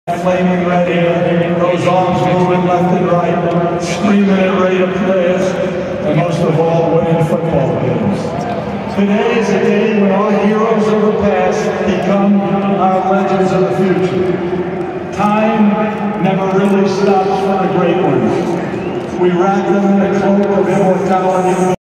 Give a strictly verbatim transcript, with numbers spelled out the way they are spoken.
Flaming red hair, those arms moving left and right, screaming at rate of players, and most of all, winning football games. Today is a day when our heroes of the past become our legends of the future. Time never really stops for the great ones. We wrap them in a cloak of immortality.